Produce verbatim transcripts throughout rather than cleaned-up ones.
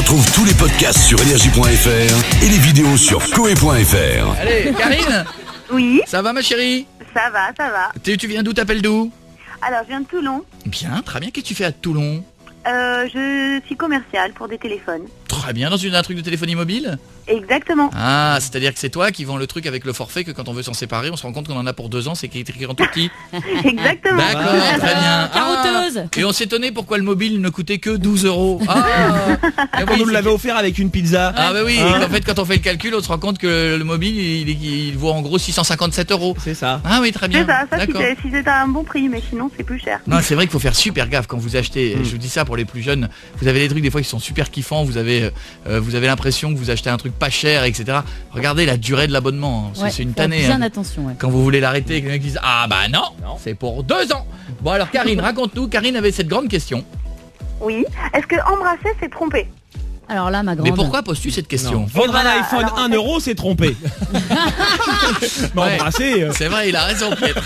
Retrouve tous les podcasts sur énergie point f r et les vidéos sur coé point f r. Allez, Karine. Oui. Ça va ma chérie? Ça va, ça va. Tu, tu viens d'où? T'appelles d'où? Alors, je viens de Toulon. Bien, très bien. Qu'est-ce que tu fais à Toulon? Euh, je suis commerciale pour des téléphones. Très bien, dans une, un truc de téléphonie mobile? Exactement. Ah, c'est-à-dire que c'est toi qui vends le truc avec le forfait que quand on veut s'en séparer, on se rend compte qu'on en a pour deux ans, c'est qui est écrit en tout petit. Exactement. D'accord, très bien. Carotteuse. Ah, et on s'étonnait pourquoi le mobile ne coûtait que douze euros. Ah, ah oui, on nous l'avait offert avec une pizza. Ah bah oui, hein, et en fait quand on fait le calcul, on se rend compte que le mobile il, il, il vaut en gros six cent cinquante-sept euros. C'est ça. Ah oui, très bien. C'est ça, ça D'accord. si c'était un bon prix, mais sinon c'est plus cher. Non, c'est vrai qu'il faut faire super gaffe quand vous achetez. Mm. Je vous dis ça pour les plus jeunes. Vous avez des trucs des fois qui sont super kiffants. Vous avez, euh, vous avez l'impression que vous achetez un truc pas cher, et cetera. Regardez la durée de l'abonnement. Ouais, c'est une tannée. Bien hein. attention. Ouais. Quand vous voulez l'arrêter, quelqu'un qui dit ah bah non, non. c'est pour deux ans. Bon alors Karine, raconte-nous. Karine avait cette grande question. Oui. Est-ce que embrasser c'est tromper? Alors là, ma grande. Mais pourquoi poses-tu cette question? Non. Vendre voilà, un iPhone alors, un en fait... euro, c'est tromper. Ouais. Embrasser. C'est vrai, il a raison Pierre.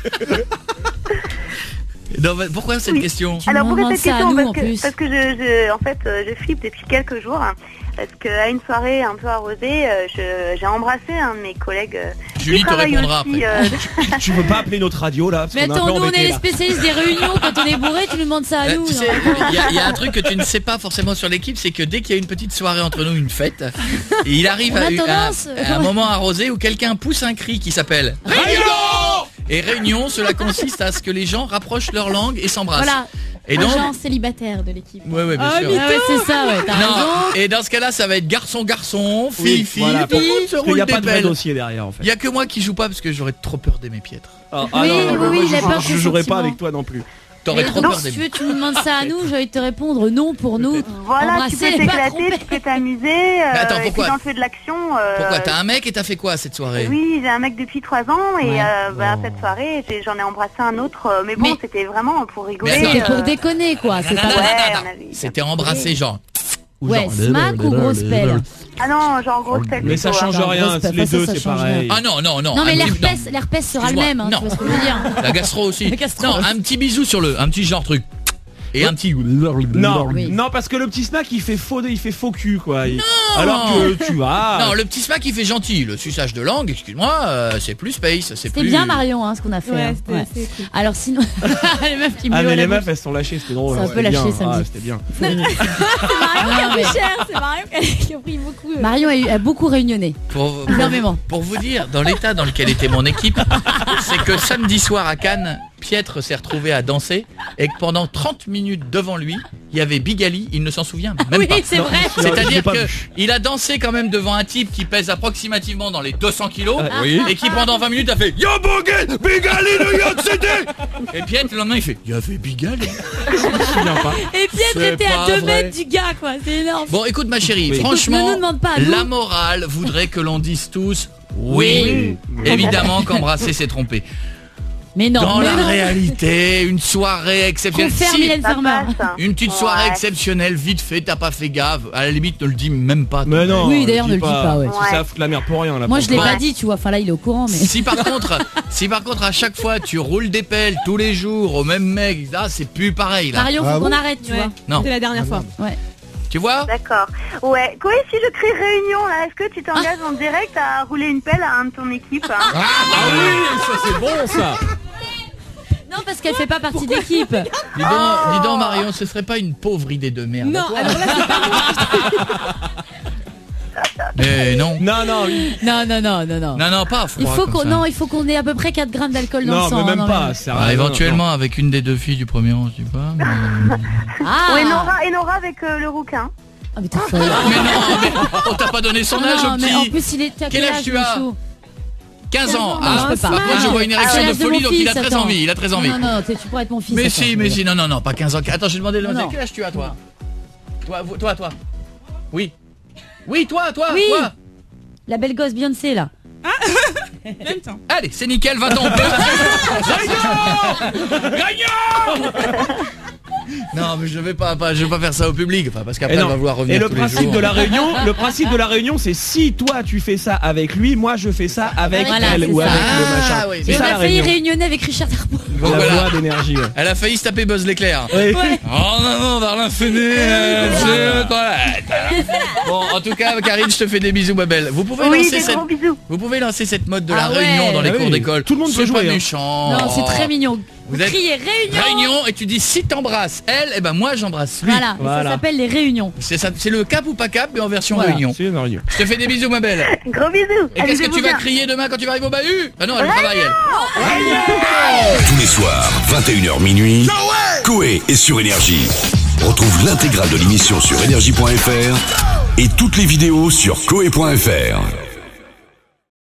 Non, pourquoi cette oui. question? Alors pourquoi demandes cette ça à question? nous, Parce en que, plus. parce que je, je, en fait, euh, je flippe depuis quelques jours. Hein, parce qu'à une soirée un peu arrosée, euh, je- j'ai embrassé un de mes collègues. Euh, Julie qui te travaille répondra aussi, après. euh, Tu veux pas appeler notre radio là parce Mais qu'on est un attends, peu nous on embêtés, est les là. spécialistes des réunions. Quand on est bourré, tu nous demandes ça à Euh, nous. tu non. sais, il y, a- il y a un truc que tu ne sais pas forcément sur l'équipe, c'est que dès qu'il y a une petite soirée entre nous, une fête, et il arrive On a à, une- à- tendance. à un moment arrosé où quelqu'un pousse un cri qui s'appelle Réunion. Et réunion, cela consiste à ce que les gens rapprochent leur langue et s'embrassent. Voilà. Et Un donc, genre célibataire de l'équipe. ouais, ouais, bien Ah, sûr. ouais, c'est ça, ouais. T'as Non, raison. et dans ce cas-là, ça va être garçon garçon, fille Oui, fille, voilà, tout le monde se Parce qu'il roule n'y a des pas de vrai pelles. dossier derrière en fait. Il y a que moi qui joue pas parce que j'aurais trop peur d'aimer piètre. Ah, Oui, non, non, oui, moi, oui, je, il a peur je, des je jouerai pas sentiments. avec toi non plus. T'aurais Et trop donc, peur si tu d'aimer. veux, tu nous demandes ça à nous, j'ai envie de te répondre non pour nous. voilà, Embrasser, tu peux pas t'éclater, tromper. tu peux t'amuser. Euh, Mais attends, et pourquoi puis dans le feu de l'action. Euh, Pourquoi? T'as un mec et t'as fait quoi cette soirée? Oui, j'ai un mec depuis trois ans et Ouais. euh, bah, Oh. cette soirée, j'ai- j'en ai embrassé un autre. euh, Mais bon, Mais- c'était vraiment pour rigoler. C'était euh, pour déconner, quoi. C'est Non, pas non, Ouais, non, on non. avait- C'était embrassé genre. Ou Ouais, genre- smack ou grosse pelle. Ah non, genre grosse tête. Mais ça plutôt, hein. change Genre, rien, grosse pelle, les ça, deux ça c'est change pareil. Ah non, non, non. Non, mais un petit- l'herpès, l'herpès sera le Excuse-moi. même, hein, Non. tu vois ce que je veux dire. La gastro aussi. La gastro Non, aussi. un petit bisou sur le, un petit genre truc. Et un petit. Non, Oui. non parce que le petit snack il fait faux, il fait faux cul quoi. Il- Alors que tu vas. Non, le petit smack il fait gentil. Le suçage de langue, excuse-moi, euh, c'est plus space, c'est C'était plus. bien Marion, hein, ce qu'on a fait. Ouais, hein. c'était- Ouais. c'était cool. Alors sinon, les meufs qui me Ah jouent à mais la les bouche. meufs elles sont lâchées, c'était drôle. C'est un ouais, peu c'était lâché bien. samedi. Ah, c'était bien. Marion qui Non, a mais- pris cher, c'est Marion qui a pris beaucoup. euh. Marion a, eu- a beaucoup réunionné. Pour, pour, Énormément. pour vous dire, dans l'état dans lequel était mon équipe, c'est que samedi soir à Cannes, Pietre s'est retrouvé à danser et que pendant trente minutes devant lui, il y avait Big Ali, il ne s'en souvient même Oui, pas. c'est vrai. Je l'ai C'est-à-dire pas que vu. il a dansé quand même devant un type qui pèse approximativement dans les deux cents kilos Ah, oui. et qui pendant vingt minutes a fait Yo Boogie, Big Ali New York City. Et Pietre le lendemain il fait il y avait Big Ali. Je me souviens pas. Et Piètre C'est était pas à deux vrai. mètres du gars, quoi. C'est énorme. Bon écoute ma chérie, Oui. franchement, Écoute, ne nous demande pas à nous. la morale voudrait que l'on dise tous oui. Oui. Évidemment qu'embrasser c'est tromper. Mais non, Dans mais la non. réalité, une soirée exceptionnelle. Confère Si, Mylène Ça Farmer. passe. une petite soirée Ouais. exceptionnelle, vite fait, t'as pas fait gaffe. À la limite, ne le dis même pas. Mais non. Oui, d'ailleurs, ne le dis pas, ouais. Parce que Ça fout la merde pour rien là. Moi je l'ai Bon. pas dit, tu vois. Enfin là, il est au courant, mais. Si par contre, si par contre à chaque fois tu roules des pelles tous les jours au même mec, là c'est plus pareil là. Marion, faut Ah qu'on bon arrête, tu Ouais. vois. Non. C'était la dernière fois. Ouais. Tu vois? D'accord. Ouais. Quoi, si je crie réunion là, est-ce que tu t'engages en direct à rouler une pelle à un de ton équipe hein? Ah oui, ça c'est bon ça. Non, parce qu'elle fait pas partie d'équipe. Dis donc, dis donc Marion, ce serait pas une pauvre idée de merde. Non, toi alors là, c'est pas moi. Mais non. Non non. oui. Non, non, non, non, non. Non non pas à froid Il faut comme qu'on, ça. non, il faut qu'on ait à peu près quatre grammes d'alcool dans Non le sang. mais même hein, pas. mais- c'est Ah, rien, éventuellement avec une des deux filles du premier rang, je dis pas. Mais, Ah. Ou Enora, Enora avec euh, le rouquin. Ah, mais t'es folle. mais non, mais on t'a pas donné son âge Non, au mais en petit. plus il est. à Quel âge tu mon as chou quinze ans. Non, Ah, je peux pas. par contre, je vois une érection Ah, de l'âge folie, mon donc il a fils, très attends. envie. Il a très envie. Non, non, t'es- tu pourrais être mon fils. Mais attends. si, mais si, non, non, non, pas quinze ans. Attends, j'ai demandé le Non. quel âge tu as, toi? Toi, vous- toi, toi. Oui. Oui, toi, toi, Oui. toi. La belle gosse Beyoncé là. Même temps. Allez, c'est nickel, va-t'en. Gagnant Gagnant Non, mais je vais pas, pas, je vais pas faire ça au public, enfin, parce qu'après Et, elle non. va vouloir revenir Et le tous les principe jours. de la réunion, le principe de la réunion, c'est si toi tu fais ça avec lui, moi je fais ça avec Voilà, elle c'est ou ça. avec le Ah, machin. oui, C'est Et on ça a la failli réunion. réunionner avec Richard Darbois. La Voilà. voix d'énergie. ouais. Elle a failli se taper Buzz l'éclair. Oui. Ouais. Oh non, non, vers l'infini, euh, c'est quoi là. Bon, en tout cas, Karine, je te fais des bisous, ma belle. Vous pouvez Oui, lancer des cette... gros bisous. Vous pouvez lancer cette mode de la Ah ouais. réunion dans les Ah cours oui. d'école. Tout le monde C'est peut jouer, pas hein. méchant. Non, c'est très mignon. Vous Vous êtes- criez réunion. Réunion et tu dis si t'embrasses elle, et ben moi j'embrasse lui. Voilà, et Voilà. ça s'appelle les réunions. C'est ça, c'est le cap ou pas cap, mais en version Voilà. réunion. C'est une réunion. Je te fais des bisous, ma belle. Gros bisous. Et qu'est-ce que Amusez-vous tu vas bien. crier demain quand tu vas arriver au bahut? Ah non, elle travaille, elle. Tous les soirs, vingt et une heures minuit, Coé est sur Énergie. Retrouve l'intégrale de l'émission sur énergie point F R et toutes les vidéos sur coé point F R.